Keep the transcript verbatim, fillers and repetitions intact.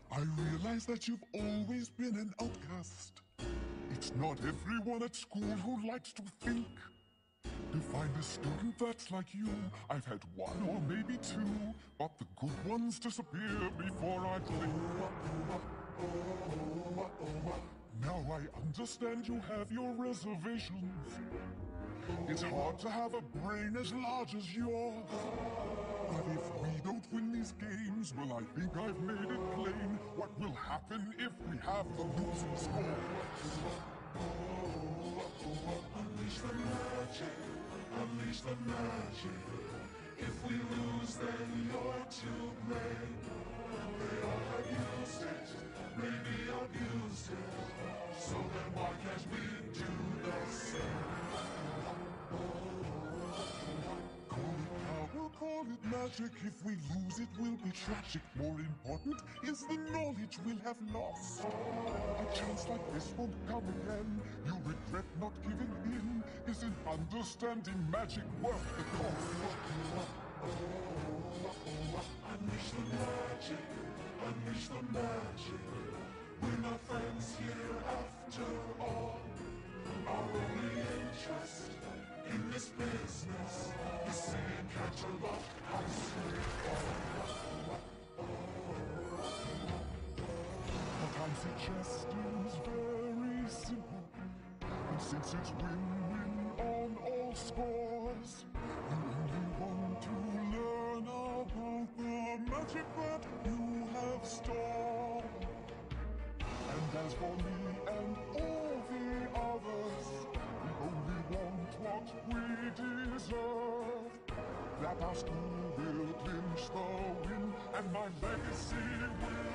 I realize that you've always been an outcast. It's not everyone at school who likes to think. To find a student that's like you, I've had one or maybe two, but the good ones disappear before I blink. Now I understand you have your reservations. It's hard to have a brain as large as yours. But if we don't win these games, well, I think I've made it plain what will happen if we have the losing score. Unleash the magic, unleash the magic. If we lose, then you're to blame. They all have used it, maybe abused it. So then why can't we do the same? We'll call it magic. If we lose, it will be tragic. More important is the knowledge we'll have lost. A chance like this won't come again. You'll regret not giving in. Isn't understanding magic worth the cost? Unleash the magic, unleash the magic. We're not friends here after all. Our only interest in this business is seeing catch a lot as we fall. What I'm suggesting is very simple, and since it's win-win on all scores, you only want to learn about the magic that you have stored. And as for me and all the others, we only want what we deserve. That our school will clinch the win, and my legacy will